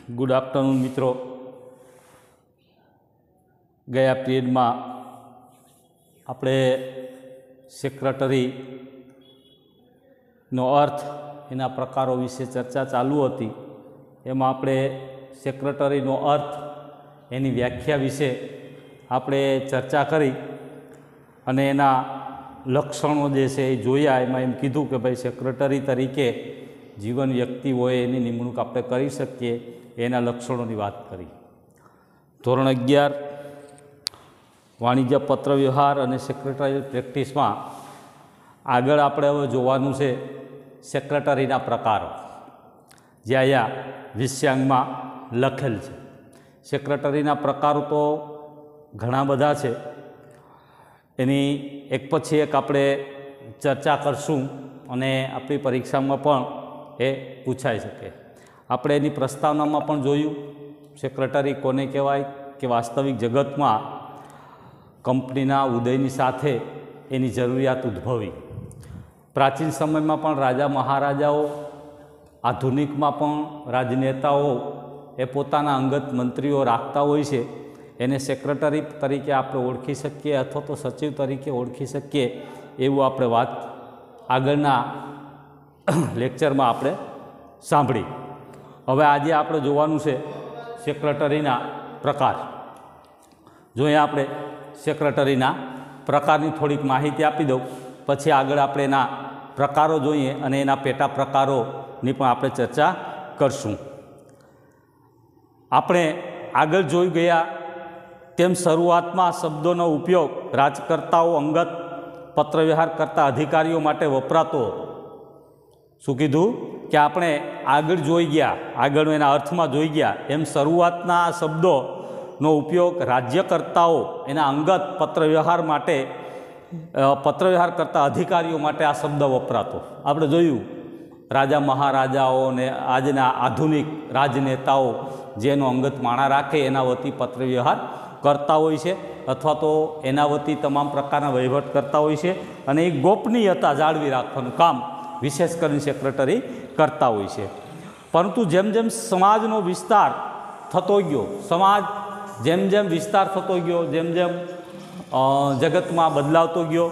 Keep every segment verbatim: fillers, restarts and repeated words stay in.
Good afternoon मित्रों। गया period में આપણે સેક્રેટરી નો अर्थ એના પ્રકારો વિશે ચર્ચા ચાલુ હતી। એમાં આપણે સેક્રેટરીનો अर्थ એની વ્યાખ્યા વિશે આપણે ચર્ચા કરી અને એના લક્ષણો જે છે એ જોયા। એમાં એમ કીધું કે ભાઈ સેક્રેટરી તરીકે જીવન વ્યક્તિ હોય એની નિમણૂક આપણે કરી શકીએ, એના લક્ષણોની વાત કરી। ધોરણ અગિયાર વાણિજ્ય પત્ર વ્યવહાર અને સેક્રેટરી પ્રેક્ટિસમાં આગળ આપણે હવે જોવાનું છે સેક્રેટરીના પ્રકારો, જે અહીંયા વિષયાંગમાં લખેલ છે। સેક્રેટરીના પ્રકારો તો ઘણા બધા છે, એની એક પછી એક આપણે ચર્ચા કરશું અને આપણી પરીક્ષામાં પણ એ પૂછાઈ શકે। આપણે એની પ્રસ્તાવનામાં પણ જોયું સેક્રેટરી કોને કહેવાય કે વાસ્તવિક જગતમાં કંપનીના ઉદયની સાથે એની જરૂરિયાત ઉદ્ભવી। પ્રાચીન સમયમાં પણ રાજા મહારાજાઓ, આધુનિકમાં પણ રાજનેતાઓ એ પોતાના અંગત મંત્રીઓ રાખતા હોય છે, એને સેક્રેટરી તરીકે આપણે ઓળખી શકીએ અથવા તો સચિવ તરીકે ઓળખી શકીએ, એવું આપણે વાત આગળના લેક્ચરમાં આપણે સાંભળી। હવે આજે આપણે જોવાનું છે સેક્રેટરીના પ્રકાર। જો અહીંયા આપણે સેક્રેટરીના પ્રકારની થોડીક માહિતી આપી દઉં, પછી આગળ આપણે એના પ્રકારો જોઈએ અને એના પેટા પ્રકારોની પણ આપણે ચર્ચા કરશું। આપણે આગળ જોઈ ગયા તેમ શરૂઆતમાં શબ્દોનો ઉપયોગ રાજકર્તાઓ અંગત પત્રવ્યવહાર કરતા અધિકારીઓ માટે વપરાતો। શું કીધું કે આપણે આગળ જોઈ ગયા, આગળ એના અર્થમાં જોઈ ગયા એમ શરૂઆતના શબ્દોનો ઉપયોગ રાજ્યકર્તાઓ એના અંગત પત્રવ્યવહાર માટે પત્રવ્યવહાર કરતા અધિકારીઓ માટે આ શબ્દ વપરાતો। આપણે જોયું રાજા મહારાજાઓ ને આજના આધુનિક રાજનેતાઓ જેનો અંગત માણા રાખે એના વતી પત્રવ્યવહાર કરતા હોય છે અથવા તો એના વતી તમામ પ્રકારના વહીવટ કરતા હોય છે અને એ ગોપનીયતા જાળવી રાખવાનું કામ વિશેષ કરીને સેક્રેટરી કરતા હોય છે। પરંતુ જેમ જેમ સમાજનો વિસ્તાર થતો ગયો, સમાજ જેમ જેમ વિસ્તાર થતો ગયો, જેમ જેમ જગતમાં બદલાવતો ગયો,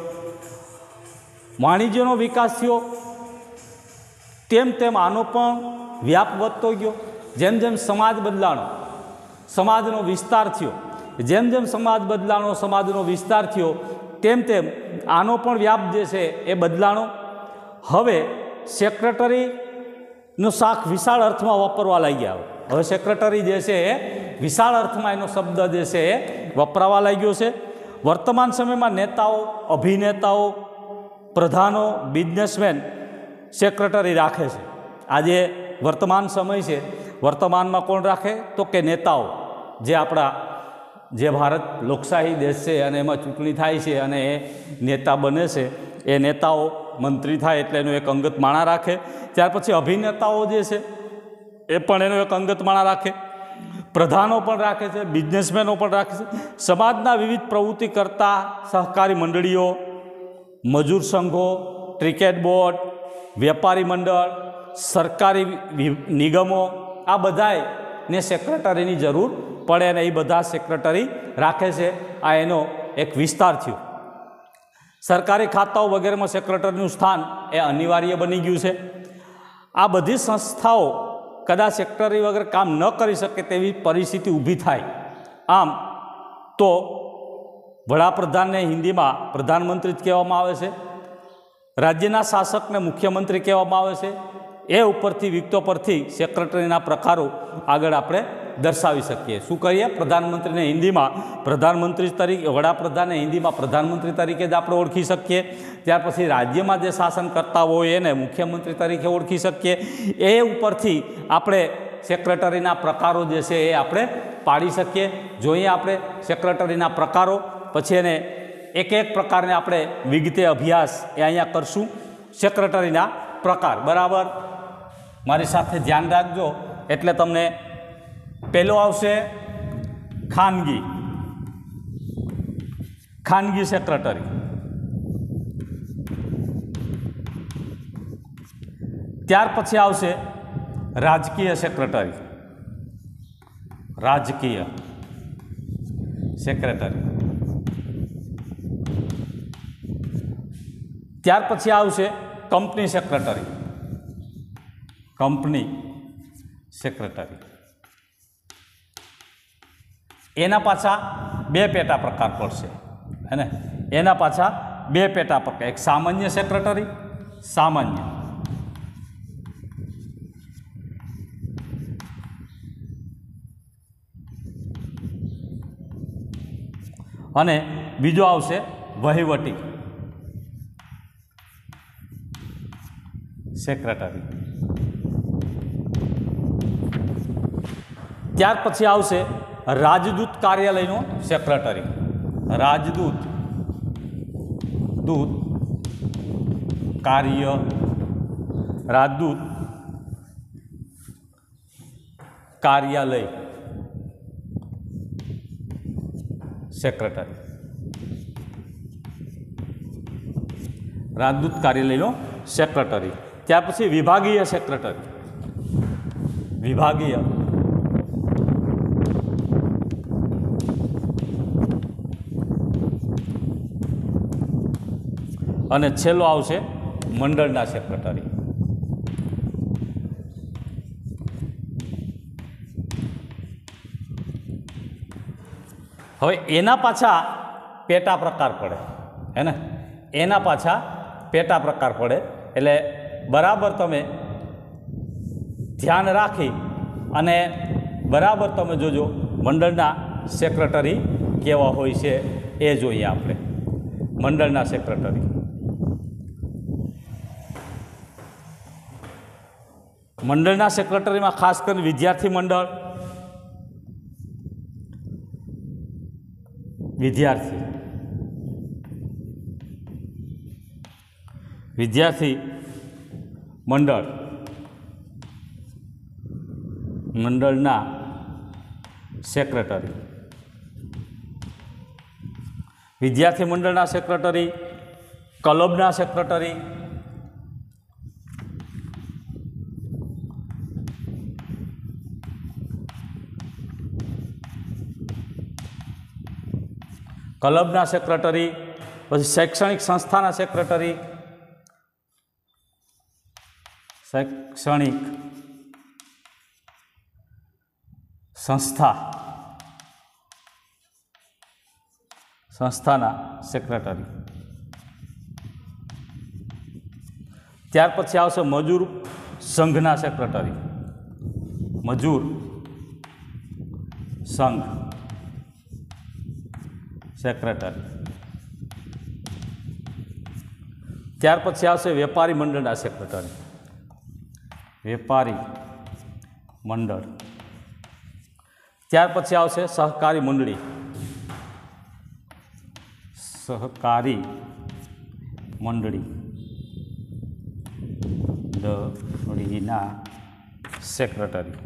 વાણિજ્યનો વિકાસ થયો, તેમ તેમ આનો પણ વ્યાપ વધતો ગયો। જેમ જેમ સમાજ બદલાણો, સમાજનો વિસ્તાર થયો, જેમ જેમ સમાજ બદલાણો, સમાજનો વિસ્તાર થયો, તેમ તેમ આનો પણ વ્યાપ જે છે એ બદલાણો। હવે સેક્રેટરીનો શાખ વિશાળ અર્થમાં વાપરવા લાગ્યા। હવે સેક્રેટરી જે છે એ વિશાળ અર્થમાં એનો શબ્દ જે છે એ વપરાવા લાગ્યો છે। વર્તમાન સમયમાં નેતાઓ, અભિનેતાઓ, પ્રધાનો, બિઝનેસમેન સેક્રેટરી રાખે છે। આજે વર્તમાન સમય છે, વર્તમાનમાં કોણ રાખે તો કે નેતાઓ, જે આપણા જે ભારત લોકશાહી દેશ છે અને એમાં ચૂંટણી થાય છે અને એ નેતા બને છે, એ નેતાઓ મંત્રી થાય એટલે એનું એક અંગત માણા રાખે। ત્યાર પછી અભિનેતાઓ જે છે એ પણ એનો એક અંગત માણા રાખે, પ્રધાનો પણ રાખે છે, બિઝનેસમેનો પણ રાખે છે। સમાજના વિવિધ પ્રવૃત્તિ કરતા સહકારી મંડળીઓ, મજૂર સંઘો, ક્રિકેટ બોર્ડ, વેપારી મંડળ, સરકારી નિગમો, આ બધાને સેક્રેટરીની જરૂર પડે અને એ બધા સેક્રેટરી રાખે છે। આ એનો એક વિસ્તાર થયો। સરકારી ખાતાઓ વગેરેમાં સેક્રેટરીનું સ્થાન એ અનિવાર્ય બની ગયું છે। આ બધી સંસ્થાઓ કદાચ સેક્રેટરી વગર કામ ન કરી શકે તેવી પરિસ્થિતિ ઊભી થાય। આમ તો વડાપ્રધાનને હિન્દીમાં પ્રધાનમંત્રી જ કહેવામાં આવે છે, રાજ્યના શાસકને મુખ્યમંત્રી કહેવામાં આવે છે। એ ઉપરથી વિગતો પરથી સેક્રેટરીના પ્રકારો આગળ આપણે દર્શાવી શકીએ। શું કરીએ? પ્રધાનમંત્રીને હિન્દીમાં પ્રધાનમંત્રી તરીકે, વડાપ્રધાનને હિન્દીમાં પ્રધાનમંત્રી તરીકે જ આપણે ઓળખી શકીએ। ત્યાર પછી રાજ્યમાં જે શાસન કરતા હોય એને મુખ્યમંત્રી તરીકે ઓળખી શકીએ। એ ઉપરથી આપણે સેક્રેટરીના પ્રકારો જે છે એ આપણે પાડી શકીએ। જોઈએ આપણે સેક્રેટરીના પ્રકારો, પછી એને એક એક પ્રકારને આપણે વિગતે અભ્યાસ એ અહીંયા કરશું। સેક્રેટરીના પ્રકાર બરાબર મારી સાથે ધ્યાન રાખજો, એટલે તમને પહેલો આવશે ખાનગી ખાનગી સેક્રેટરી। ત્યાર પછી આવશે રાજકીય સેક્રેટરી, રાજકીય સેક્રેટરી. ત્યાર પછી આવશે કંપની સેક્રેટરી. કંપની સેક્રેટરી એના પાછા બે પેટા પ્રકાર પડશે હે ને. એના પાછા બે પેટા પ્રકાર, એક સામાન્ય સેક્રેટરી, સામાન્ય, અને બીજો આવશે વહીવટી સેક્રેટરી. ત્યાર પછી આવશે રાજદૂત કાર્યાલયનો સેક્રેટરી. રાજદૂત દૂત કાર્ય રાજદૂત કાર્યાલય સેક્રેટરી. રાજદૂત કાર્યાલયનો સેક્રેટરી. ત્યાર પછી વિભાગીય સેક્રેટરી. વિભાગીય અને છેલ્લો આવશે મંડળના સેક્રેટરી. હવે એના પાછા પેટા પ્રકાર પડે હે ને. એના પાછા પેટા પ્રકાર પડે એટલે બરાબર તમે ધ્યાન રાખી અને બરાબર તમે જોજો મંડળના સેક્રેટરી કેવા હોય છે એ જોઈએ આપણે. મંડળના સેક્રેટરી, મંડળના સેક્રેટરીમાં ખાસ કરીને વિદ્યાર્થી મંડળ, વિદ્યાર્થી વિદ્યાર્થી મંડળ, મંડળના સેક્રેટરી, વિદ્યાર્થી મંડળના સેક્રેટરી, ક્લબના સેક્રેટરી, ક્લબના સેક્રેટરી, પછી શૈક્ષણિક સંસ્થાના સેક્રેટરી, શૈક્ષણિક સંસ્થા સંસ્થાના સેક્રેટરી. ત્યાર પછી આવશે મજૂર સંઘના સેક્રેટરી. મજૂર સંઘ સેક્રેટરી. ત્યાર પછી આવશે વેપારી મંડળના સેક્રેટરી. વેપારી મંડળ. ત્યાર પછી આવશે સહકારી મંડળી. સહકારી મંડળી મંડળીના સેક્રેટરી.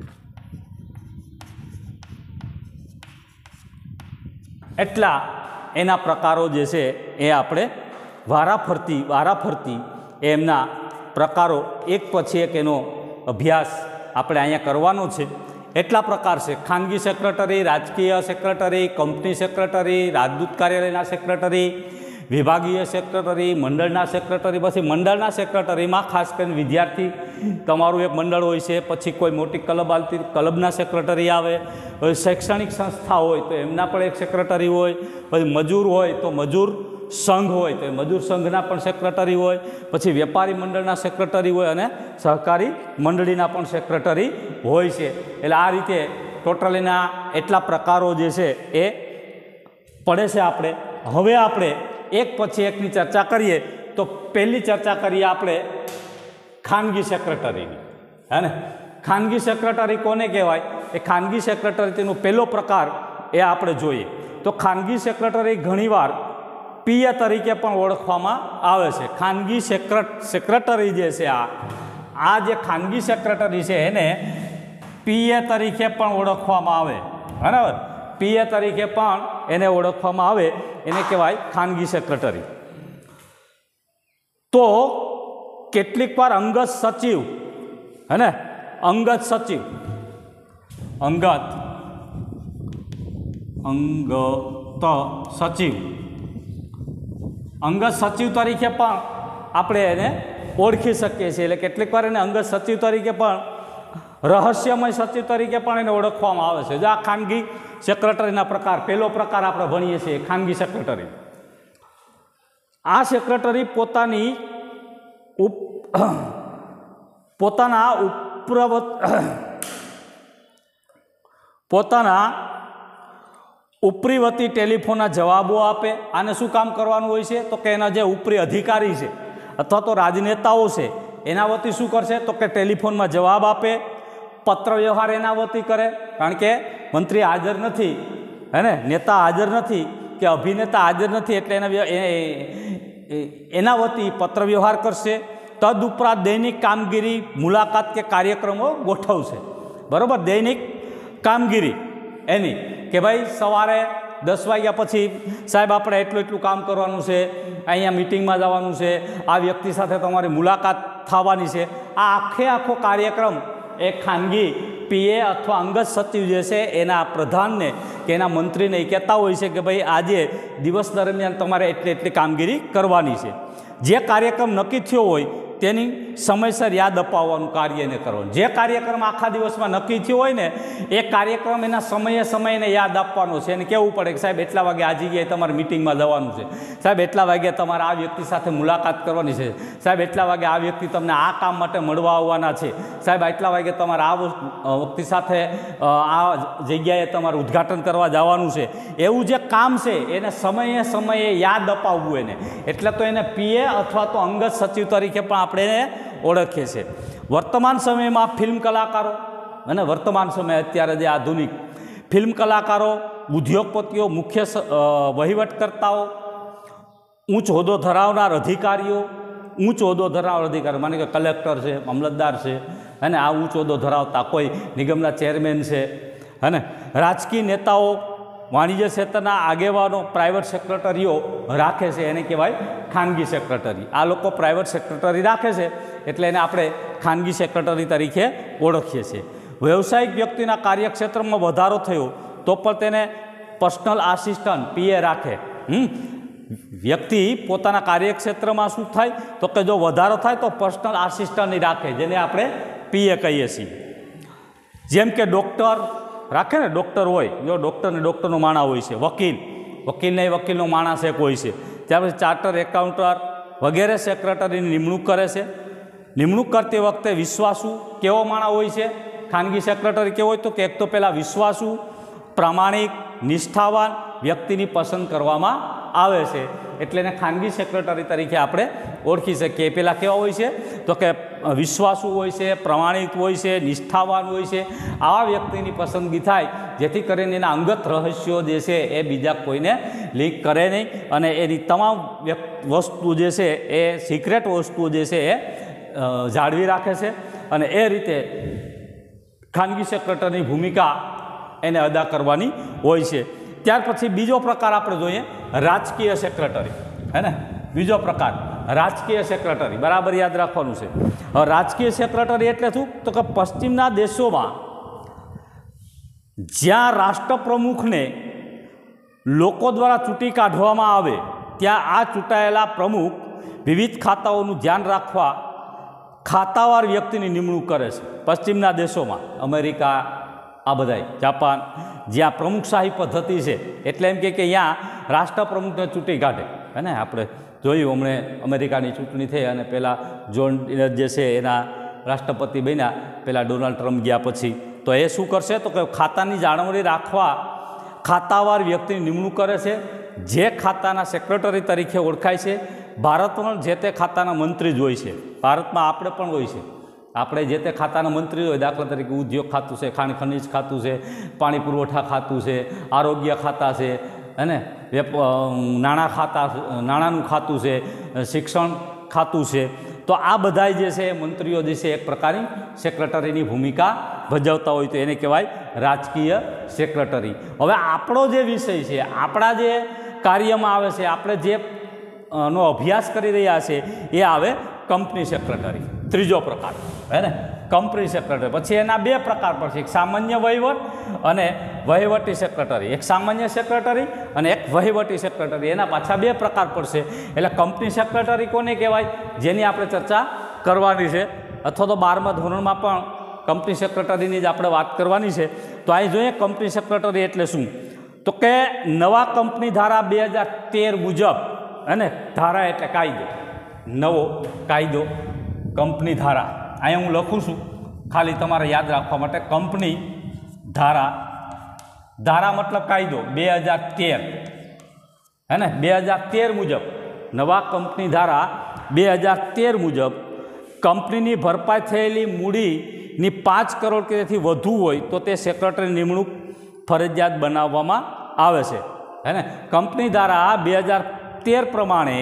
એટલા એના પ્રકારો જે છે એ આપણે વારાફરતી વારાફરતી એમના પ્રકારો એક પછી એક એનો અભ્યાસ આપણે અહીંયા કરવાનો છે. એટલા પ્રકાર છે: ખાનગી સેક્રેટરી, રાજકીય સેક્રેટરી, કંપની સેક્રેટરી, રાજદૂત કાર્યાલયના સેક્રેટરી, વિભાગીય સેક્રેટરી, મંડળના સેક્રેટરી. પછી મંડળના સેક્રેટરીમાં ખાસ કરીને વિદ્યાર્થી તમારું એક મંડળ હોય છે, પછી કોઈ મોટી ક્લબ આવતી ક્લબના સેક્રેટરી આવે, પછી શૈક્ષણિક સંસ્થા હોય તો એમના પણ એક સેક્રેટરી હોય, પછી મજૂર હોય તો મજૂર સંઘ હોય તો એ મજૂર સંઘના પણ સેક્રેટરી હોય, પછી વેપારી મંડળના સેક્રેટરી હોય અને સહકારી મંડળીના પણ સેક્રેટરી હોય છે. એટલે આ રીતે ટોટલ એના એટલા પ્રકારો જે છે એ પડે છે. આપણે હવે આપણે એક પછી એકની ચર્ચા કરીએ તો પહેલી ચર્ચા કરીએ આપણે ખાનગી સેક્રેટરીની હે ને. ખાનગી સેક્રેટરી કોને કહેવાય? એ ખાનગી સેક્રેટરી તેનો પહેલો પ્રકાર એ આપણે જોઈએ તો ખાનગી સેક્રેટરી ઘણીવાર પીએ તરીકે પણ ઓળખવામાં આવે છે. ખાનગી સેક્રેટ સેક્રેટરી જે છે આ આ જે ખાનગી સેક્રેટરી છે એને પીએ તરીકે પણ ઓળખવામાં આવે. બરાબર, પીએ તરીકે પણ એને ઓળખવામાં આવે, એને કહેવાય ખાનગી સેક્રેટરી. તો કેટલીક વાર અંગત સચિવ હે ને અંગત સચિવ અંગત અંગત સચિવ અંગત સચિવ તરીકે પણ આપણે એને ઓળખી શકીએ છીએ. એટલે કેટલીક વાર એને અંગત સચિવ તરીકે પણ રહસ્યમય સચિવ તરીકે પણ એને ઓળખવામાં આવે છે. જો આ ખાનગી સેક્રેટરીના પ્રકાર, પહેલો પ્રકાર આપણે ભણીએ છીએ ખાનગી સેક્રેટરી. આ સેક્રેટરી પોતાની ઉપ પોતાના ઉપરવત પોતાના ઉપરીવતી ટેલિફોનના જવાબો આપે. આને શું કામ કરવાનું હોય છે? તો કે એના જે ઉપરી અધિકારી છે અથવા તો રાજનેતાઓ છે એના વતી શું કરશે? તો કે ટેલિફોનમાં જવાબ આપે, પત્ર વ્યવહાર એના વતી કરે. કારણ કે મંત્રી હાજર નથી, હે ને, નેતા હાજર નથી કે અભિનેતા હાજર નથી, એટલે એના એના વતી પત્ર વ્યવહાર કરશે. તદુપરાંત દૈનિક કામગીરી, મુલાકાત કે કાર્યક્રમો ગોઠવશે. બરાબર, દૈનિક કામગીરી એની કે ભાઈ સવારે દસ વાગ્યા પછી સાહેબ આપણે એટલું એટલું કામ કરવાનું છે, અહીંયા મિટિંગમાં જવાનું છે, આ વ્યક્તિ સાથે તમારી મુલાકાત થવાની છે. આ આખે આખો કાર્યક્રમ એ ખાનગી પીએ અથવા અંગત સચિવ જે છે એના પ્રધાનને કે એના મંત્રીને એ કહેતા હોય છે કે ભાઈ આજે દિવસ દરમિયાન તમારે એટલી એટલી કામગીરી કરવાની છે. જે કાર્યક્રમ નક્કી થયો હોય તેની સમયસર યાદ અપાવવાનું કાર્ય એને કરવાનું. જે કાર્યક્રમ આખા દિવસમાં નક્કી થયો હોય ને એ કાર્યક્રમ એના સમયે સમયને યાદ આપવાનો છે. એને કહેવું પડે કે સાહેબ એટલા વાગે આ જગ્યાએ તમારે મિટિંગમાં જવાનું છે, સાહેબ એટલા વાગે તમારે આ વ્યક્તિ સાથે મુલાકાત કરવાની છે, સાહેબ એટલા વાગે આ વ્યક્તિ તમને આ કામ માટે મળવા આવવાના છે, સાહેબ એટલા વાગે તમારે આ વ્યક્તિ સાથે આ જગ્યાએ તમારે ઉદ્ઘાટન કરવા જવાનું છે. એવું જે કામ છે એને સમયે સમયે યાદ અપાવવું એને. એટલે તો એને પીએ અથવા તો અંગત સચિવ તરીકે પણ આપણે ઓળખીએ છીએ. વર્તમાન સમયમાં ફિલ્મ કલાકારો અને વર્તમાન સમય અત્યારે જે આધુનિક ફિલ્મ કલાકારો, ઉદ્યોગપતિઓ, મુખ્ય વહીવટકર્તાઓ, ઉચ્ચ હોદ્દો ધરાવનાર અધિકારીઓ, ઉચ્ચ હોદ્દો ધરાવનાર અધિકારીઓ માને કે કલેક્ટર છે, મામલતદાર છે, અને આ ઉચ્ચ હોદ્દો ધરાવતા કોઈ નિગમના ચેરમેન છે, અને રાજકીય નેતાઓ, વાણિજ્ય ક્ષેત્રના આગેવાનો, પ્રાઇવેટ સેક્રેટરીઓ રાખે છે, એને કહેવાય ખાનગી સેક્રેટરી. આ લોકો પ્રાઇવેટ સેક્રેટરી રાખે છે એટલે એને આપણે ખાનગી સેક્રેટરી તરીકે ઓળખીએ છીએ. વ્યવસાયિક વ્યક્તિના કાર્યક્ષેત્રમાં વધારો થયો તો પણ તેને પર્સનલ આસિસ્ટન્ટ પીએ રાખે. હમ વ્યક્તિ પોતાના કાર્યક્ષેત્રમાં શું થાય તો કે જો વધારો થાય તો પર્સનલ આસિસ્ટન્ટની રાખે, જેને આપણે પીએ કહીએ છીએ. જેમ કે ડૉક્ટર રાખે ને, ડૉક્ટર હોય, જો ડૉક્ટરને ડૉક્ટરનો માણા હોય છે, વકીલ વકીલને વકીલનો માણસ એક હોય છે, ત્યાર પછી ચાર્ટર એકાઉન્ટર વગેરે સેક્રેટરીની નિમણૂક કરે છે. નિમણૂક કરતી વખતે વિશ્વાસુ કેવો માણા હોય છે? ખાનગી સેક્રેટરી કેવો હોય તો કે એક તો પહેલાં વિશ્વાસુ, પ્રામાણિક, નિષ્ઠાવાન વ્યક્તિની પસંદ કરવામાં આવે છે, એટલે એને ખાનગી સેક્રેટરી તરીકે આપણે ઓળખી શકીએ. પહેલાં કેવા હોય છે તો કે વિશ્વાસુ હોય છે, પ્રમાણિત હોય છે, નિષ્ઠાવાન હોય છે. આવા વ્યક્તિની પસંદગી થાય જેથી કરીને એના અંગત રહસ્યો જે છે એ બીજા કોઈને લીક કરે નહીં, અને એની તમામ વસ્તુ જે છે એ સિક્રેટ વસ્તુઓ જે છે એ જાળવી રાખે છે. અને એ રીતે ખાનગી સેક્રેટરીની ભૂમિકા એને અદા કરવાની હોય છે. ત્યાર પછી બીજો પ્રકાર આપણે જોઈએ રાજકીય સેક્રેટરી, હે ને, બીજો પ્રકાર રાજકીય સેક્રેટરી. બરાબર યાદ રાખવાનું છે. હવે રાજકીય સેક્રેટરી એટલે શું તો કે પશ્ચિમના દેશોમાં જ્યાં રાષ્ટ્રપ્રમુખને લોકો દ્વારા ચૂંટી કાઢવામાં આવે ત્યાં આ ચૂંટાયેલા પ્રમુખ વિવિધ ખાતાઓનું ધ્યાન રાખવા ખાતાવાર વ્યક્તિની નિમણૂક કરે છે. પશ્ચિમના દેશોમાં અમેરિકા, આ બધાય, જાપાન, જ્યાં પ્રમુખશાહી પદ્ધતિ છે, એટલે એમ કે અહીંયા રાષ્ટ્રપ્રમુખને ચૂંટી કાઢે. હે ને, આપણે જોયું હમણે અમેરિકાની ચૂંટણી થઈ અને પહેલાં જોન જે છે એના રાષ્ટ્રપતિ બન્યા, પહેલાં ડોનાલ્ડ ટ્રમ્પ ગયા પછી. તો એ શું કરશે તો કે ખાતાની જાળવણી રાખવા ખાતાવાર વ્યક્તિની નિમણૂક કરે છે, જે ખાતાના સેક્રેટરી તરીકે ઓળખાય છે. ભારતમાં જે તે ખાતાના મંત્રી જ હોય છે. ભારતમાં આપણે પણ હોય છે, આપણે જે તે ખાતાના મંત્રી હોય, દાખલા તરીકે ઉદ્યોગ ખાતું છે, ખાણ ખનિજ ખાતું છે, પાણી પુરવઠા ખાતું છે, આરોગ્ય ખાતા છે, અને નાણાં ખાતા નાણાંનું ખાતું છે, શિક્ષણ ખાતું છે. તો આ બધા જે છે મંત્રીઓ જે છે એક પ્રકારની સેક્રેટરીની ભૂમિકા ભજવતા હોય તો એને કહેવાય રાજકીય સેક્રેટરી. હવે આપણો જે વિષય છે, આપણા જે કાર્યમાં આવે છે, આપણે જે નો અભ્યાસ કરી રહ્યા છે એ આવે કંપની સેક્રેટરી, ત્રીજો પ્રકાર, હે ને, કંપની સેક્રેટરી. પછી એના બે પ્રકાર પર છે, એક સામાન્ય વહીવટ અને વહીવટી સેક્રેટરી, એક સામાન્ય સેક્રેટરી અને એક વહીવટી સેક્રેટરી. એના પાછા બે પ્રકાર પડશે. એટલે કંપની સેક્રેટરી કોને કહેવાય, જેની આપણે ચર્ચા કરવાની છે, અથવા તો બારમા ધોરણમાં પણ કંપની સેક્રેટરીની જ આપણે વાત કરવાની છે. તો અહીં જોઈએ કંપની સેક્રેટરી એટલે શું, તો કે નવા કંપની ધારા બે હજાર તેર મુજબ, અને ધારા એટલે કાયદો, નવો કાયદો કંપની ધારા, અહીંયા હું લખું છું ખાલી તમારે યાદ રાખવા માટે, કંપની ધારા, ધારા મતલબ કાયદો, બે હજાર તેર હે ને, બે હજાર તેર મુજબ નવા કંપની ધારા બે હજાર તેર મુજબ કંપનીની ભરપાઈ થયેલી મૂડીની પાંચ કરોડ કે તેથી વધુ હોય તો તે સેક્રેટરી નિમણૂક ફરજિયાત બનાવવામાં આવે છે. હે ને, કંપની ધારા બે હજાર તેર પ્રમાણે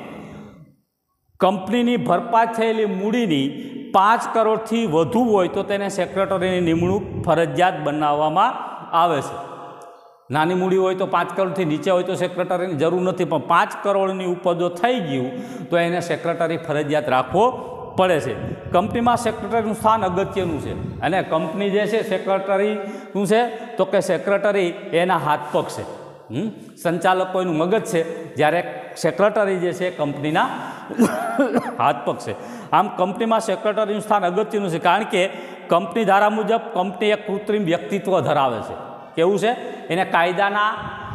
કંપનીની ભરપાઈ થયેલી મૂડીની પાંચ કરોડથી વધુ હોય તો તેને સેક્રેટરીની નિમણૂક ફરજિયાત બનાવવામાં આવે છે. નાની મૂડી હોય તો પાંચ કરોડથી નીચે હોય તો સેક્રેટરીની જરૂર નથી, પણ પાંચ કરોડની ઉપર જો થઈ ગયું તો એને સેક્રેટરી ફરજિયાત રાખવો પડે છે. કંપનીમાં સેક્રેટરીનું સ્થાન અગત્યનું છે, અને કંપની જે છે સેક્રેટરી શું છે, તો કે સેક્રેટરી એના હાથ પગ છે, હમ સંચાલક કોઈનું મગજ છે, જ્યારે સેક્રેટરી જે છે કંપનીના હાથ પગ છે. આમ કંપનીમાં સેક્રેટરીનું સ્થાન અગત્યનું છે, કારણ કે કંપની ધારા મુજબ કંપની એક કૃત્રિમ વ્યક્તિત્વ ધરાવે છે. કેવું છે, એને કાયદાના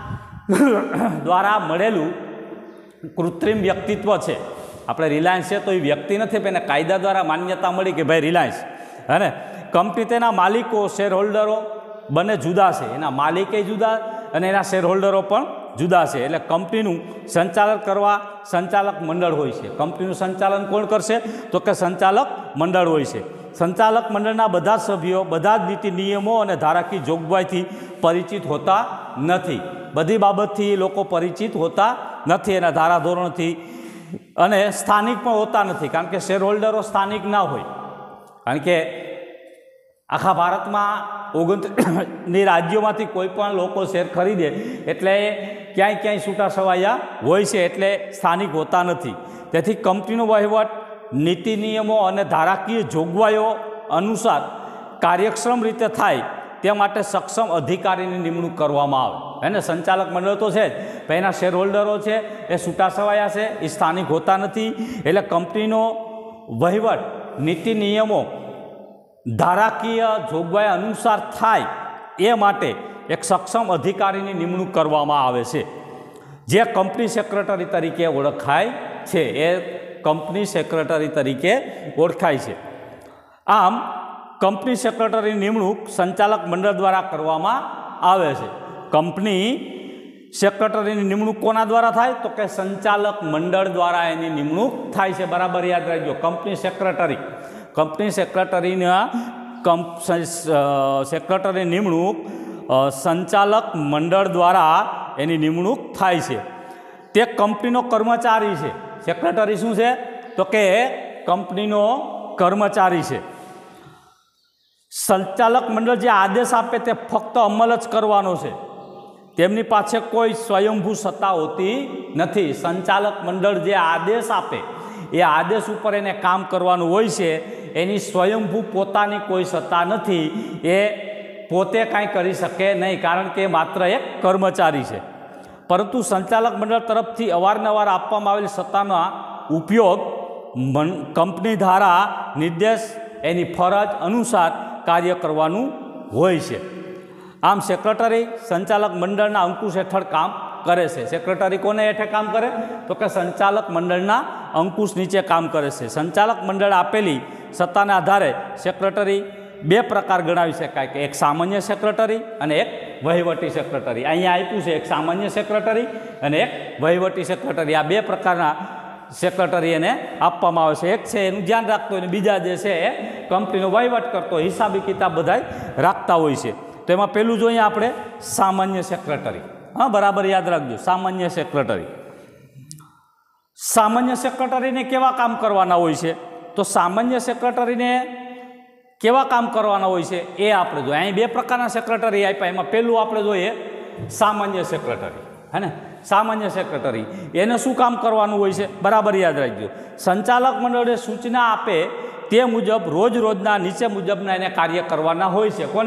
દ્વારા મળેલું કૃત્રિમ વ્યક્તિત્વ છે. આપણે રિલાયન્સ છે તો એ વ્યક્તિ નથી, પણ એને કાયદા દ્વારા માન્યતા મળી કે ભાઈ રિલાયન્સ. અને કંપની તેના માલિકો શેર હોલ્ડરો બંને જુદા છે, એના માલિકે જુદા અને એના શેર હોલ્ડરો પણ જુદા છે. એટલે કંપનીનું સંચાલન કરવા સંચાલક મંડળ હોય છે. કંપનીનું સંચાલન કોણ કરશે, તો કે સંચાલક મંડળ હોય છે. સંચાલક મંડળના બધા જ સભ્યો બધા જ નીતિ નિયમો અને ધારાકીય જોગવાઈથી પરિચિત હોતા નથી. બધી બાબતથી એ લોકો પરિચિત હોતા નથી, એના ધારાધોરણથી, અને સ્થાનિક પણ હોતા નથી, કારણ કે શેર હોલ્ડરો સ્થાનિક ના હોય. કારણ કે આખા ભારતમાં ઓગણત્રીસની રાજ્યોમાંથી કોઈ પણ લોકો શેર ખરીદે એટલે ક્યાંય ક્યાંય છૂટા છવાયા હોય છે, એટલે સ્થાનિક હોતા નથી. તેથી કંપનીનો વહીવટ નીતિ નિયમો અને ધારાકીય જોગવાઈઓ અનુસાર કાર્યક્ષમ રીતે થાય તે માટે સક્ષમ અધિકારીની નિમણૂક કરવામાં આવે. એને સંચાલક મંડળ તો છે જ, પણ એના શેર હોલ્ડરો છે એ છૂટા છવાયા છે, એ સ્થાનિક હોતા નથી. એટલે કંપનીનો વહીવટ નીતિ નિયમો ધારાકીય જોગવાઈ અનુસાર થાય એ માટે એક સક્ષમ અધિકારીની નિમણૂક કરવામાં આવે છે, જે કંપની સેક્રેટરી તરીકે ઓળખાય છે. એ કંપની સેક્રેટરી તરીકે ઓળખાય છે. આમ કંપની સેક્રેટરીની નિમણૂક સંચાલક મંડળ દ્વારા કરવામાં આવે છે. કંપની સેક્રેટરીની નિમણૂક કોના દ્વારા થાય, તો કે સંચાલક મંડળ દ્વારા એની નિમણૂક થાય છે. બરાબર યાદ રાખજો, કંપની સેક્રેટરી કંપની સેક્રેટરીના કંપ સેક્રેટરીની નિમણૂક સંચાલક મંડળ દ્વારા એની નિમણૂક થાય છે. તે કંપનીનો કર્મચારી છે. સેક્રેટરી શું છે, તો કે કંપનીનો કર્મચારી છે. સંચાલક મંડળ જે આદેશ આપે તે ફક્ત અમલ જ કરવાનો છે, તેમની પાસે કોઈ સ્વયંભૂ સત્તા હોતી નથી. સંચાલક મંડળ જે આદેશ આપે એ આદેશ ઉપર એને કામ કરવાનું હોય છે, એની સ્વયંભૂ પોતાની કોઈ સત્તા નથી, એ પોતે કાંઈ કરી શકે નહીં, કારણ કે એ માત્ર એક કર્મચારી છે. પરંતુ સંચાલક મંડળ તરફથી અવારનવાર આપવામાં આવેલી સત્તાનો ઉપયોગ કંપની ધારા નિર્દેશ એની ફરજ અનુસાર કાર્ય કરવાનું હોય છે. આમ સેક્રેટરી સંચાલક મંડળના અંકુશ હેઠળ કામ કરે છે. સેક્રેટરી કોને હેઠળ કામ કરે, તો કે સંચાલક મંડળના અંકુશ નીચે કામ કરે છે. સંચાલક મંડળ આપેલી સત્તાના આધારે સેક્રેટરી બે પ્રકાર ગણાવી શકાય, કે એક સામાન્ય સેક્રેટરી અને એક વહીવટી સેક્રેટરી. અહીંયા આપ્યું છે એક સામાન્ય સેક્રેટરી અને એક વહીવટી સેક્રેટરી. આ બે પ્રકારના સેક્રેટરી એને આપવામાં આવે છે. એક છે એનું ધ્યાન રાખતો હોય, અને બીજા જે છે એ કંપનીનો વહીવટ કરતો હોય, હિસાબી કિતાબ બધાય રાખતા હોય છે. તો એમાં પહેલું જોઈએ આપણે સામાન્ય સેક્રેટરી. હા, બરાબર યાદ રાખજો, સામાન્ય સેક્રેટરી. સામાન્ય સેક્રેટરીને કેવા કામ કરવાના હોય છે, તો સામાન્ય સેક્રેટરીને કેવા કામ કરવાના હોય છે એ આપણે જોઈએ. અહીં બે પ્રકારના સેક્રેટરી આપ્યા, એમાં પહેલું આપણે જોઈએ સામાન્ય સેક્રેટરી. હે ને, સામાન્ય સેક્રેટરી એને શું કામ કરવાનું હોય છે, બરાબર યાદ રાખજો. સંચાલક મંડળે સૂચના આપે તે મુજબ રોજ રોજના નીચે મુજબના એને કાર્ય કરવાના હોય છે. કોને,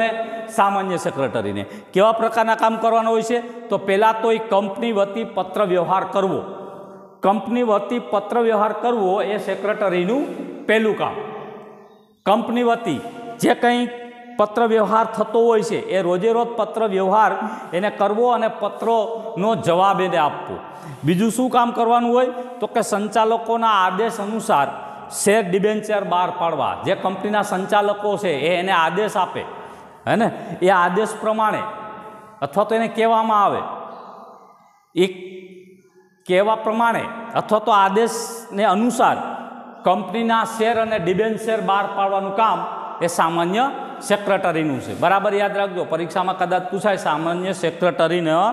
સામાન્ય સેક્રેટરીને. કેવા પ્રકારના કામ કરવાના હોય છે? તો પહેલાં તો એ કંપની વતી પત્ર વ્યવહાર કરવો. કંપની વતી પત્ર વ્યવહાર કરવો એ સેક્રેટરીનું પહેલું કામ. કંપની વતી જે કંઈ પત્ર વ્યવહાર થતો હોય છે એ રોજે રોજ પત્ર વ્યવહાર એને કરવો અને પત્રોનો જવાબ એને આપવો. બીજું શું કામ કરવાનું હોય? તો કે સંચાલકોના આદેશ અનુસાર શેર ડિબેન્ચર બહાર પાડવા. જે કંપનીના સંચાલકો છે એ એને આદેશ આપે હે ને, એ આદેશ પ્રમાણે અથવા તો એને કહેવામાં આવે એ કહેવા પ્રમાણે અથવા તો આદેશને અનુસાર કંપનીના શેર અને ડિબેન્ચર બહાર પાડવાનું કામ એ સામાન્ય સેક્રેટરીનું છે. બરાબર યાદ રાખજો, પરીક્ષામાં કદાચ પૂછાય સામાન્ય સેક્રેટરીના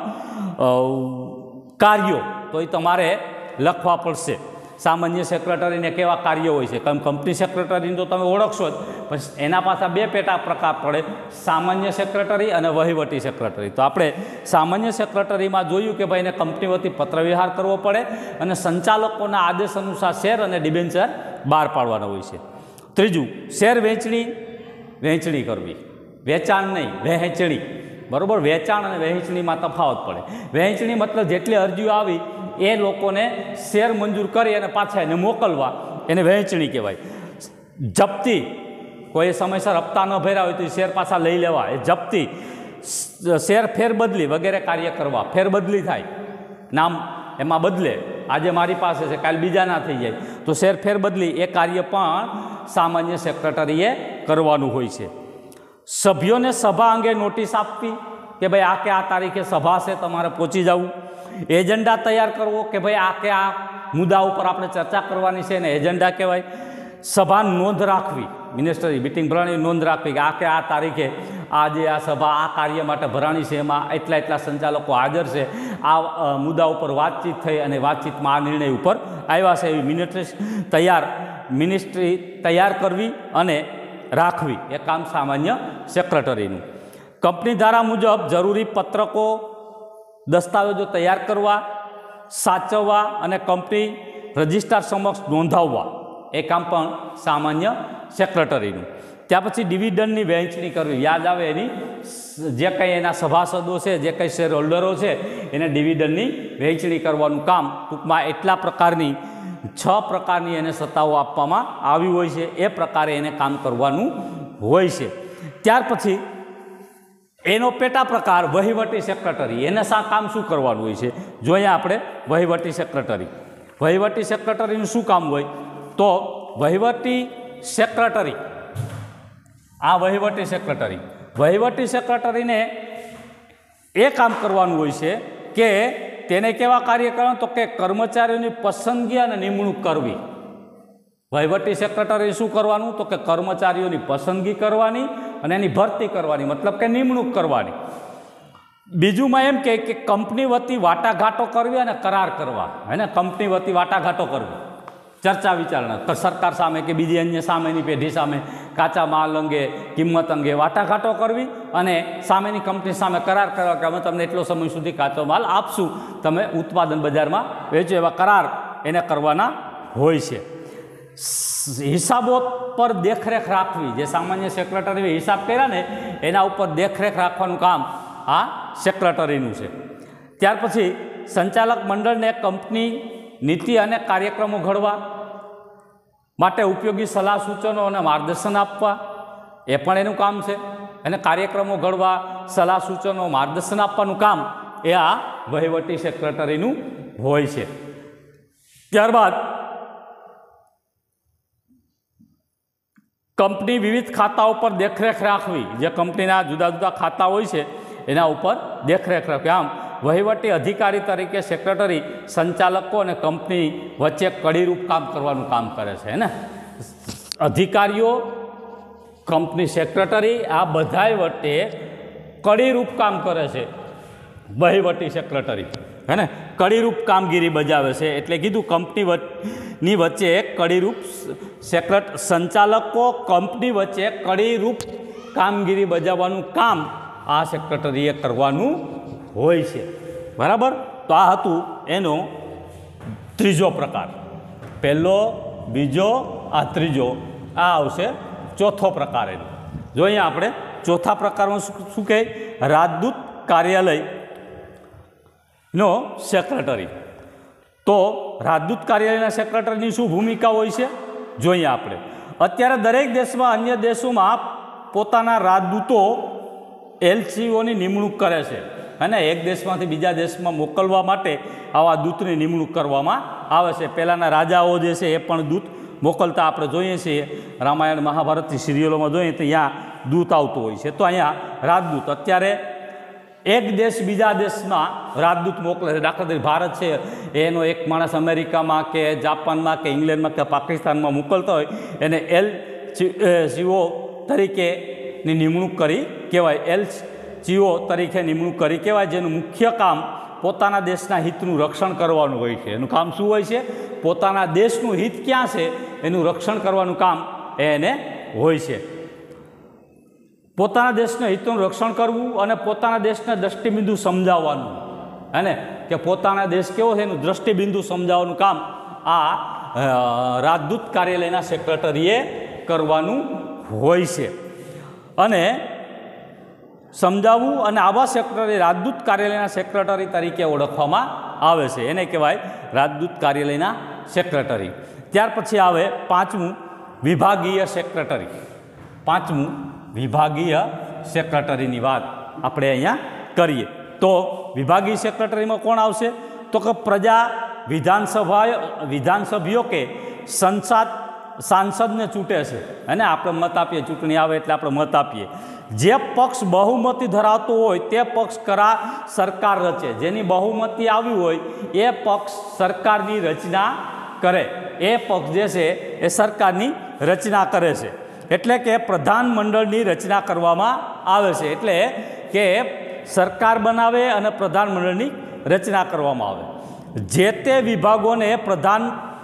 કાર્યો, તો એ તમારે લખવા પડશે. સામાન્ય સેક્રેટરીને કેવા કાર્યો હોય છે? કંપની સેક્રેટરીને તો તમે ઓળખશો જ, પણ એના પાછા બે પેટા પ્રકાર પડે, સામાન્ય સેક્રેટરી અને વહીવટી સેક્રેટરી. તો આપણે સામાન્ય સેક્રેટરીમાં જોયું કે ભાઈ એને કંપની વતી પત્ર વ્યવહાર કરવો પડે અને સંચાલકોના આદેશ અનુસાર શેર અને ડિબેન્ચર બહાર પાડવાના હોય છે. ત્રીજું, શેર વેચણી વહેંચણી કરવી. વેચાણ નહીં, વહેંચણી. બરાબર, વેચાણ અને વહેંચણીમાં તફાવત પડે. વહેંચણી મતલબ જેટલી અરજીઓ આવી એ લોકોને શેર મંજૂર કરી અને પાછા એને મોકલવા, એને વહેંચણી કહેવાય. જપ્તી, કોઈ સમયસર હપ્તા ન ભર્યા હોય તો એ શેર પાછા લઈ લેવા, એ જપ્તી. શેર ફેરબદલી વગેરે કાર્ય કરવા. ફેરબદલી થાય, નામ એમાં બદલે, આજે મારી પાસે છે કાલે બીજાના થઈ જાય, તો શેર ફેરબદલી એ કાર્ય પણ સામાન્ય સેક્રેટરીએ કરવાનું હોય છે. સભ્યોને સભા અંગે નોટિસ આપવી કે ભાઈ આ કે આ તારીખે સભા છે, તમારે પહોંચી જવું. એજન્ડા તૈયાર કરવો કે ભાઈ આ કે આ મુદ્દા ઉપર આપણે ચર્ચા કરવાની છે, એને એજન્ડા કહેવાય. સભા નોંધ રાખવી, મિનિસ્ટરી મિટિંગ ભરાણી નોંધ રાખવી કે આ કે આ તારીખે આજે આ સભા આ કાર્ય માટે ભરાણી છે, એમાં એટલા એટલા સંચાલકો હાજર છે, આ મુદ્દા ઉપર વાતચીત થઈ અને વાતચીતમાં આ નિર્ણય ઉપર આવ્યા છે, એવી મિનિસ્ટ્રી તૈયાર મિનિસ્ટ્રી તૈયાર કરવી અને રાખવી એ કામ સામાન્ય સેક્રેટરીનું. કંપની ધારા મુજબ જરૂરી પત્રકો દસ્તાવેજો તૈયાર કરવા, સાચવવા અને કંપની રજિસ્ટ્રાર સમક્ષ નોંધાવવા એ કામ પણ સામાન્ય સેક્રેટરીનું. ત્યાર પછી ડિવિડન્ડની વહેંચણી કરવી. યાદ આવે એની જે કંઈ એના સભાસદો છે, જે કંઈ શેર હોલ્ડરો છે, એને ડિવિડન્ડની વહેંચણી કરવાનું કામ. ટૂંકમાં એટલા પ્રકારની છ પ્રકારની એને સત્તાઓ આપવામાં આવી હોય છે, એ પ્રકારે એને કામ કરવાનું હોય છે. ત્યાર પછી એનો પેટા પ્રકાર વહીવટી સેક્રેટરી. એને સા કામ શું કરવાનું હોય છે? જોઈએ આપણે વહીવટી સેક્રેટરી. વહીવટી સેક્રેટરીનું શું કામ હોય? તો વહીવટી સેક્રેટરી, આ વહીવટી સેક્રેટરી વહીવટી સેક્રેટરીને એ કામ કરવાનું હોય છે કે તેને કેવા કાર્ય કરવાનું? તો કે કર્મચારીઓની પસંદગી અને નિમણૂક કરવી. વહીવટી સેક્રેટરી શું કરવાનું? તો કે કર્મચારીઓની પસંદગી કરવાની અને એની ભરતી કરવાની, મતલબ કે નિમણૂક કરવાની. બીજુંમાં એમ કે કંપની વતી વાટાઘાટો કરવી અને કરાર કરવા. હે ને, કંપની વતી વાટાઘાટો કરવી, ચર્ચા વિચારણા સરકાર સામે કે બીજી અન્ય સામેની પેઢી સામે કાચા માલ અંગે, કિંમત અંગે વાટાઘાટો કરવી અને સામેની કંપની સામે કરાર કરવા કે અમે તમને એટલો સમય સુધી કાચો માલ આપશું, તમે ઉત્પાદન બજારમાં વેચો, એવા કરાર એને કરવાના હોય છે. હિસાબો પર દેખરેખ રાખવી. જે સામાન્ય સેક્રેટરી હિસાબ કર્યા ને એના ઉપર દેખરેખ રાખવાનું કામ આ સેક્રેટરીનું છે. ત્યાર પછી સંચાલક મંડળને કંપની નીતિ અને કાર્યક્રમો ઘડવા માટે ઉપયોગી સલાહ સૂચનો અને માર્ગદર્શન આપવા, એ પણ એનું કામ છે. અને કાર્યક્રમો ઘડવા, સલાહ સૂચનો, માર્ગદર્શન આપવાનું કામ એ આ વહીવટી સેક્રેટરીનું હોય છે. ત્યારબાદ કંપની વિવિધ ખાતાઓ પર દેખરેખ રાખવી. જે કંપનીના જુદા જુદા ખાતા હોય છે એના ઉપર દેખરેખ રાખવી. આમ વહીવટી અધિકારી તરીકે સેક્રેટરી સંચાલકો અને કંપની વચ્ચે કડીરૂપ કામ કરવાનું કામ કરે છે ને. અધિકારીઓ, કંપની સેક્રેટરી, આ બધાય વચ્ચે કડીરૂપ કામ કરે છે વહીવટી સેક્રેટરી, હે ને, કડીરૂપ કામગીરી બજાવે છે. એટલે કીધું કંપનીની વચ્ચે કડીરૂપ સેક્રેટ સંચાલકો કંપની વચ્ચે કડીરૂપ કામગીરી બજાવવાનું કામ આ સેક્રેટરીએ કરવાનું હોય છે. બરાબર, તો આ હતું એનો ત્રીજો પ્રકાર. પહેલો, બીજો, આ ત્રીજો, આ આવશે ચોથો પ્રકાર એનો. જો અહીંયા આપણે ચોથા પ્રકારમાં શું કહે? રાજદૂત કાર્યાલયનો સેક્રેટરી. તો રાજદૂત કાર્યાલયના સેક્રેટરીની શું ભૂમિકા હોય છે જોઈએ આપણે. અત્યારે દરેક દેશમાં અન્ય દેશોમાં પોતાના રાજદૂતો એલસીઓની નિમણૂક કરે છે અને એક દેશમાંથી બીજા દેશમાં મોકલવા માટે આવા દૂતની નિમણૂક કરવામાં આવે છે. પહેલાંના રાજાઓ જે છે એ પણ દૂત મોકલતા આપણે જોઈએ છીએ. રામાયણ મહાભારતની સિરિયલોમાં જોઈએ તો અહીંયા દૂત આવતું હોય છે. તો અહીંયા રાજદૂત અત્યારે એક દેશ બીજા દેશમાં રાજદૂત મોકલે છે. દાખલા તરીકે ભારત છે એનો એક માણસ અમેરિકામાં કે જાપાનમાં કે ઇંગ્લેન્ડમાં કે પાકિસ્તાનમાં મોકલતો હોય એને એલ સીઓ તરીકેની નિમણૂક કરી કહેવાય. એલ સીઓ તરીકે નિમણૂક કરી કહેવાય, જેનું મુખ્ય કામ પોતાના દેશના હિતનું રક્ષણ કરવાનું હોય છે. એનું કામ શું હોય છે? પોતાના દેશનું હિત ક્યાં છે એનું રક્ષણ કરવાનું કામ એને હોય છે. પોતાના દેશના હિતનું રક્ષણ કરવું અને પોતાના દેશને દ્રષ્ટિબિંદુ સમજાવવાનું, હે કે પોતાના દેશ કેવો છે એનું દ્રષ્ટિબિંદુ સમજાવવાનું કામ આ રાજદૂત કાર્યાલયના સેક્રેટરીએ કરવાનું હોય છે. અને સમજાવવું અને આવા સેક્રેટરી રાજદૂત કાર્યાલયના સેક્રેટરી તરીકે ઓળખવામાં આવે છે. એને કહેવાય રાજદૂત કાર્યાલયના સેક્રેટરી. ત્યાર પછી આવે પાંચમું વિભાગીય સેક્રેટરી. પાંચમું વિભાગીય સેક્રેટરીની વાત આપણે અહીંયા કરીએ. તો વિભાગીય સેક્રેટરીમાં કોણ આવશે? તો કે પ્રજા વિધાનસભા વિધાનસભ્યો કે સંસદ સાંસદને ચૂંટે છે અને આપણે મત આપીએ. ચૂંટણી આવે એટલે આપણે મત આપીએ. જે પક્ષ બહુમતી ધરાવતો હોય તે પક્ષ કરા સરકાર રચે. જેની બહુમતી આવી હોય એ પક્ષ સરકારની રચના કરે. એ પક્ષ જે છે એ સરકારની રચના કરે છે. એટલે કે પ્રધાનમંડળની રચના કરવામાં આવે છે. એટલે કે સરકાર બનાવે અને પ્રધાનમંડળની રચના કરવામાં આવે. જે તે વિભાગોને પ્રધાન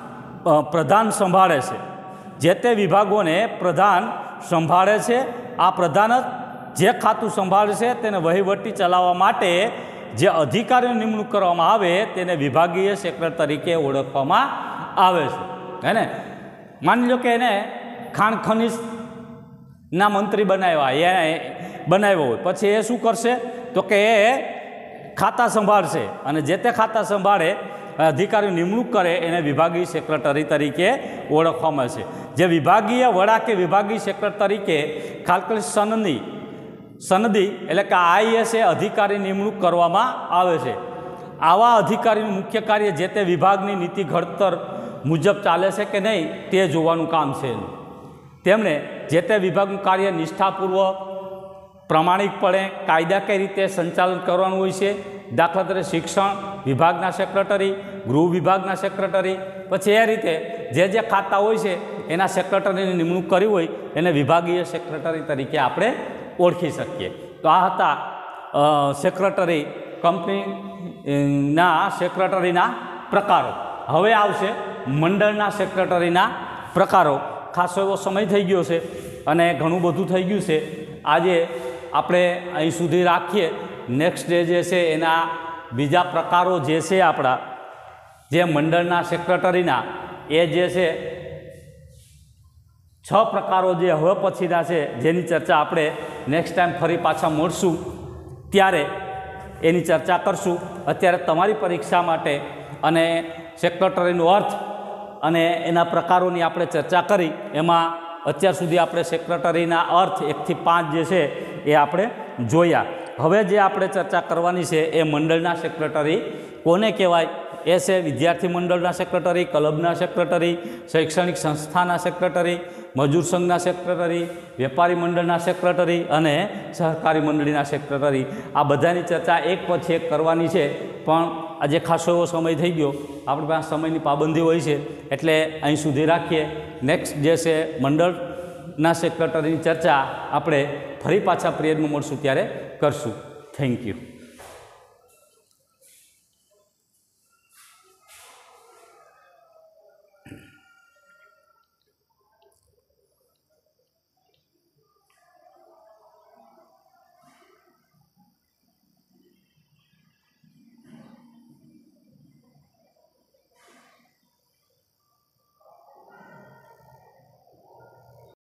પ્રધાન સંભાળે છે. જે તે વિભાગોને પ્રધાન સંભાળે છે. આ પ્રધાન જે ખાતું સંભાળે છે તેને વહીવટી ચલાવવા માટે જે અધિકારીઓની નિમણૂક કરવામાં આવે તેને વિભાગીય સેક્રેટરી તરીકે ઓળખવામાં આવે છે. હે ને માની લો કે એને ખાણ ખનીજના મંત્રી બનાવ્યા એ બનાવ્યો હોય, પછી એ શું કરશે? તો કે એ ખાતા સંભાળશે અને જે તે ખાતા સંભાળે અધિકારીઓ નિમણૂક કરે એને વિભાગીય સેક્રેટરી તરીકે ઓળખવામાં છે. જે વિભાગીય વડા કે વિભાગીય સેક્રેટરી તરીકે ખાલી સનદી સનદી એટલે કે આઈએસ એ અધિકારી નિમણૂક કરવામાં આવે છે. આવા અધિકારીનું મુખ્ય કાર્ય જે તે વિભાગની નીતિ ઘડતર મુજબ ચાલે છે કે નહીં તે જોવાનું કામ છે. તેમણે જે તે વિભાગનું કાર્ય નિષ્ઠાપૂર્વક પ્રમાણિકપણે કાયદાકીય રીતે સંચાલન કરવાનું હોય છે. દાખલા તરીકે શિક્ષણ વિભાગના સેક્રેટરી, ગૃહ વિભાગના સેક્રેટરી, પછી એ રીતે જે જે ખાતા હોય છે એના સેક્રેટરીની નિમણૂક કરી હોય એને વિભાગીય સેક્રેટરી તરીકે આપણે ઓળખી શકીએ. તો આ હતા સેક્રેટરી કંપનીના સેક્રેટરીના પ્રકારો. હવે આવશે મંડળના સેક્રેટરીના પ્રકારો. ખાસો એવો સમય થઈ ગયો છે અને ઘણું બધું થઈ ગયું છે. આજે આપણે અહીં સુધી રાખીએ. નેક્સ્ટ ડે જે છે એના બીજા પ્રકારો જે છે આપણા જે મંડળના સેક્રેટરીના એ જે છે છ પ્રકારો જે હવે પછીના છે જેની ચર્ચા આપણે નેક્સ્ટ ટાઈમ ફરી પાછા મળશું ત્યારે એની ચર્ચા કરશું. અત્યારે તમારી પરીક્ષા માટે અને સેક્રેટરીનો અર્થ અને એના પ્રકારોની આપણે ચર્ચા કરી. એમાં અત્યાર સુધી આપણે સેક્રેટરીના અર્થ એકથી પાંચ જે છે એ આપણે જોયા. હવે જે આપણે ચર્ચા કરવાની છે એ મંડળના સેક્રેટરી કોને કહેવાય? એ છે વિદ્યાર્થી મંડળના સેક્રેટરી, ક્લબના સેક્રેટરી, શૈક્ષણિક સંસ્થાના સેક્રેટરી, મજૂર સંઘના સેક્રેટરી, વેપારી મંડળના સેક્રેટરી અને સહકારી મંડળીના સેક્રેટરી. આ બધાની ચર્ચા એક પછી એક કરવાની છે, પણ આજે ખાસો એવો સમય થઈ ગયો. આપણી પાસે સમયની પાબંદી હોય છે એટલે અહીં સુધી રાખીએ. નેક્સ્ટ જે છે મંડળના સેક્રેટરીની ચર્ચા આપણે ફરી પાછા પિરિયડમાં મળશું ત્યારે કરશું. Thank you.